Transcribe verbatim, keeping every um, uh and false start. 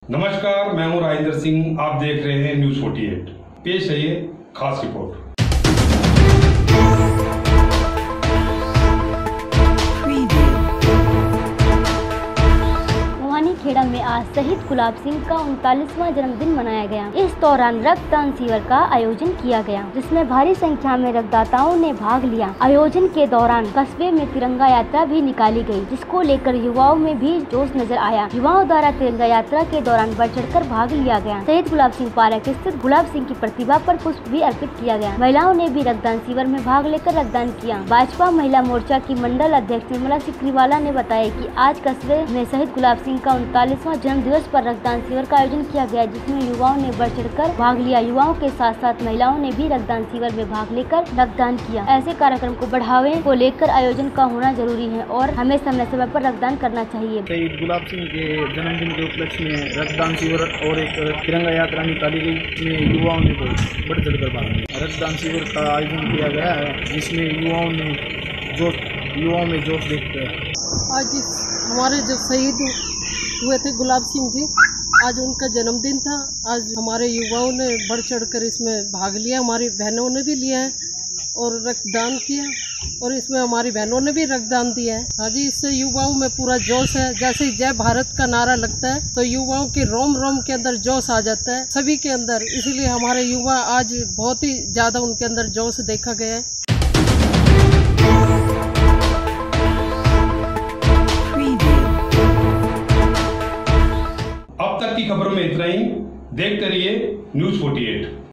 नमस्कार, मैं हूं राजेंद्र सिंह। आप देख रहे हैं न्यूज अड़तालीस। पेश है ये खास रिपोर्ट। खेड़ा में आज शहीद गुलाब सिंह का उनतालीसवां जन्मदिन मनाया गया। इस दौरान रक्तदान शिविर का आयोजन किया गया, जिसमें भारी संख्या में रक्तदाताओं ने भाग लिया। आयोजन के दौरान कस्बे में तिरंगा यात्रा भी निकाली गई, जिसको लेकर युवाओं में भी जोश नजर आया। युवाओं द्वारा तिरंगा यात्रा के दौरान बढ़ चढ़कर भाग लिया गया। शहीद गुलाब सिंह पार्क स्थित गुलाब सिंह की प्रतिभा पर पुष्प भी अर्पित किया गया। महिलाओं ने भी रक्तदान शिविर में भाग लेकर रक्तदान किया। भाजपा महिला मोर्चा की मंडल अध्यक्ष निर्मला सिकरीवाला ने बताया कि आज कस्बे में शहीद गुलाब सिंह का उनतालीसवां जन्म दिवस पर रक्तदान शिविर का आयोजन किया गया, जिसमें युवाओं ने बढ़ चढ़कर भाग लिया। युवाओं के साथ साथ महिलाओं ने भी रक्तदान शिविर में भाग लेकर रक्तदान किया। ऐसे कार्यक्रम को बढ़ावे को लेकर आयोजन का होना जरूरी है और हमें समय समय पर रक्तदान करना चाहिए। शहीद गुलाब सिंह के जन्मदिन के उपलक्ष्य में रक्तदान शिविर और एक तिरंगा यात्रा निकाली गई, जिसमें युवाओं ने बढ़ चढ़कर भाग लिया। रक्तदान शिविर का आयोजन किया गया है, जिसमें युवाओं ने जोश युवाओं में जोश देखते हैं। आज इस हमारे जो शहीद हुए थे गुलाब सिंह जी, आज उनका जन्मदिन था। आज हमारे युवाओं ने बढ़ चढ़कर इसमें भाग लिया, हमारी बहनों ने भी लिया है और रक्तदान किया, और इसमें हमारी बहनों ने भी रक्तदान दिया है। हाँ जी, इससे युवाओं में पूरा जोश है। जैसे ही जय भारत का नारा लगता है तो युवाओं के रोम रोम के अंदर जोश आ जाता है, सभी के अंदर। इसलिए हमारे युवा आज बहुत ही ज्यादा उनके अंदर जोश देखा गया है। अब तक की खबरों में इतना ही। देखते रहिए न्यूज अड़तालीस।